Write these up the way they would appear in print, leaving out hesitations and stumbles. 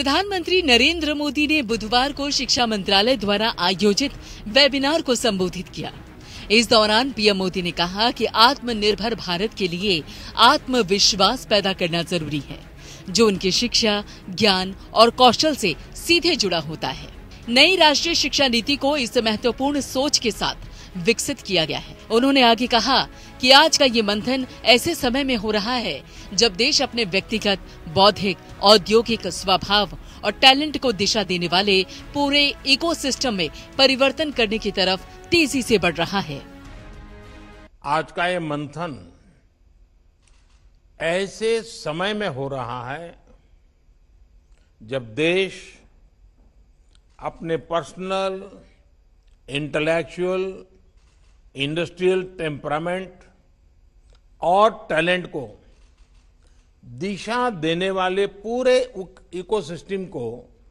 प्रधानमंत्री नरेंद्र मोदी ने बुधवार को शिक्षा मंत्रालय द्वारा आयोजित वेबिनार को संबोधित किया। इस दौरान पीएम मोदी ने कहा कि आत्मनिर्भर भारत के लिए आत्मविश्वास पैदा करना जरूरी है, जो उनकी शिक्षा, ज्ञान और कौशल से सीधे जुड़ा होता है। नई राष्ट्रीय शिक्षा नीति को इस महत्वपूर्ण सोच के साथ विकसित किया गया है। उन्होंने आगे कहा कि आज का ये मंथन ऐसे समय में हो रहा है जब देश अपने व्यक्तिगत, बौद्धिक, औद्योगिक स्वभाव और टैलेंट को दिशा देने वाले पूरे इकोसिस्टम में परिवर्तन करने की तरफ तेजी से बढ़ रहा है। आज का ये मंथन ऐसे समय में हो रहा है जब देश अपने पर्सनल, इंटेलेक्चुअल, इंडस्ट्रियल टेम्परामेंट और टैलेंट को दिशा देने वाले पूरे इकोसिस्टम को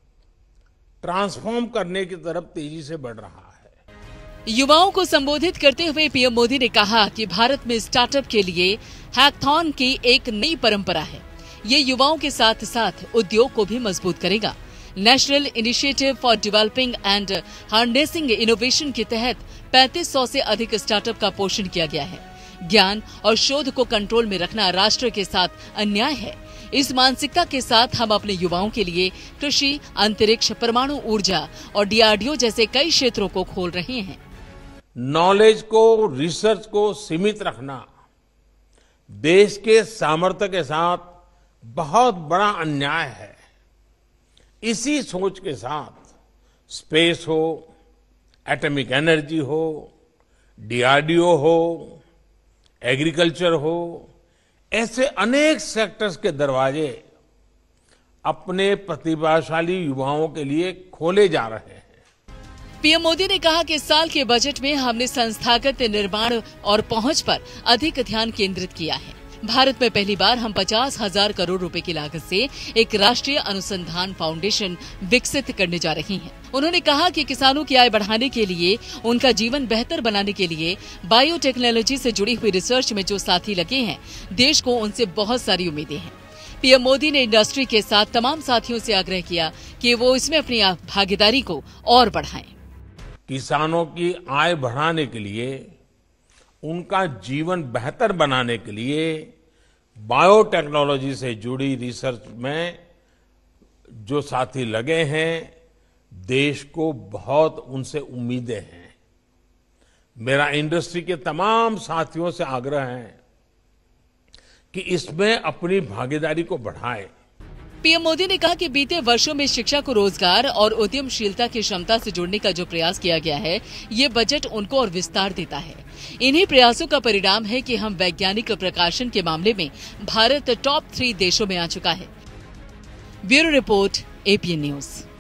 ट्रांसफॉर्म करने की तरफ तेजी से बढ़ रहा है। युवाओं को संबोधित करते हुए पीएम मोदी ने कहा कि भारत में स्टार्टअप के लिए हैकाथॉन की एक नई परंपरा है। ये युवाओं के साथ साथ उद्योग को भी मजबूत करेगा। National initiative for developing and harnessing innovation के तहत 3500 से अधिक स्टार्टअप का पोषण किया गया है। ज्ञान और शोध को कंट्रोल में रखना राष्ट्र के साथ अन्याय है। इस मानसिकता के साथ हम अपने युवाओं के लिए कृषि, अंतरिक्ष, परमाणु ऊर्जा और डीआरडीओ जैसे कई क्षेत्रों को खोल रहे हैं। नॉलेज को, रिसर्च को सीमित रखना देश के सामर्थ्य के साथ बहुत बड़ा अन्याय है। इसी सोच के साथ स्पेस हो, एटॉमिक एनर्जी हो, डीआरडीओ हो, एग्रीकल्चर हो, ऐसे अनेक सेक्टर्स के दरवाजे अपने प्रतिभाशाली युवाओं के लिए खोले जा रहे हैं। पीएम मोदी ने कहा कि इस साल के बजट में हमने संस्थागत निर्माण और पहुंच पर अधिक ध्यान केंद्रित किया है। भारत में पहली बार हम 50,000 करोड़ रुपए की लागत से एक राष्ट्रीय अनुसंधान फाउंडेशन विकसित करने जा रहे हैं। उन्होंने कहा कि किसानों की आय बढ़ाने के लिए, उनका जीवन बेहतर बनाने के लिए बायोटेक्नोलॉजी से जुड़ी हुई रिसर्च में जो साथी लगे हैं, देश को उनसे बहुत सारी उम्मीदें हैं। पीएम मोदी ने इंडस्ट्री के साथ तमाम साथियों से आग्रह किया कि वो इसमें अपनी भागीदारी को और बढ़ाएं। किसानों की आय बढ़ाने के लिए, उनका जीवन बेहतर बनाने के लिए बायोटेक्नोलॉजी से जुड़ी रिसर्च में जो साथी लगे हैं, देश को बहुत उनसे उम्मीदें हैं। मेरा इंडस्ट्री के तमाम साथियों से आग्रह है कि इसमें अपनी भागीदारी को बढ़ाएं। पीएम मोदी ने कहा कि बीते वर्षों में शिक्षा को रोजगार और उद्यमशीलता की क्षमता से जोड़ने का जो प्रयास किया गया है, ये बजट उनको और विस्तार देता है। इन्हीं प्रयासों का परिणाम है कि हम वैज्ञानिक प्रकाशन के मामले में भारत टॉप 3 देशों में आ चुका है। Bureau report, APN news.